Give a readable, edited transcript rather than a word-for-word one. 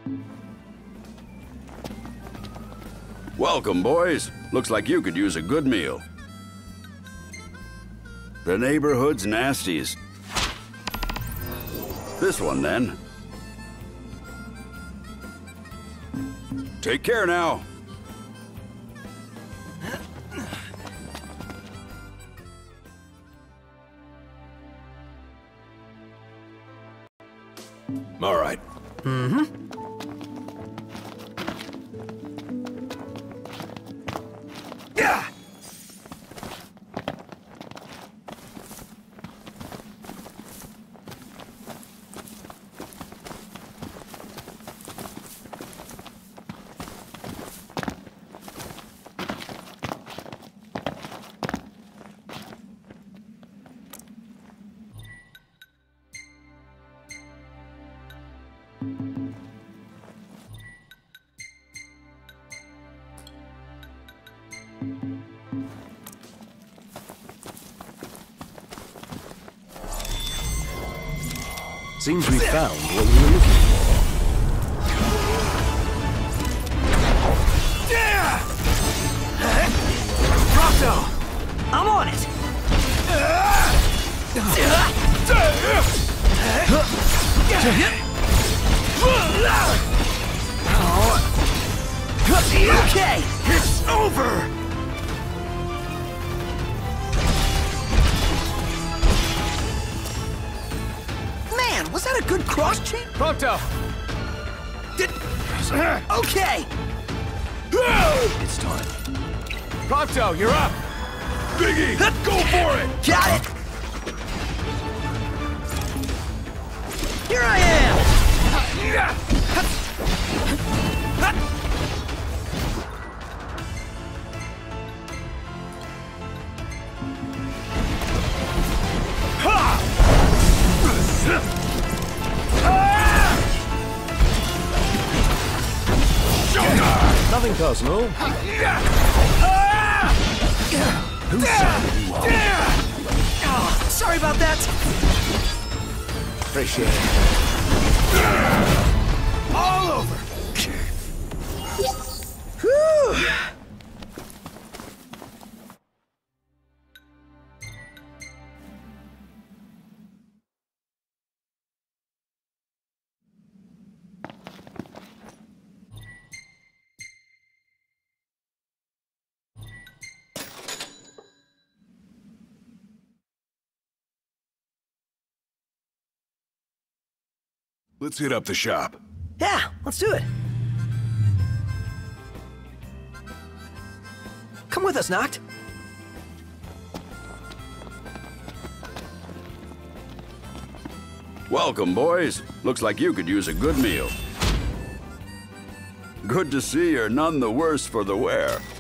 Welcome, boys. Looks like you could use a good meal. The neighborhood's nasties. This one, then. Take care now. All right. Yeah. Seems we found what we were looking for. Yeah! Procto! I'm on it! Okay! It's over! Man, was that a good cross-chain? Procto! Okay! It's time. Procto, you're up! Biggie, go for it! Got it! Here I am! Nothing personal. Whose side are you on? Oh, sorry about that! Appreciate it. All over! Whew! Let's hit up the shop. Yeah, let's do it. Come with us, Noct. Welcome, boys. Looks like you could use a good meal. Good to see you're none the worse for the wear.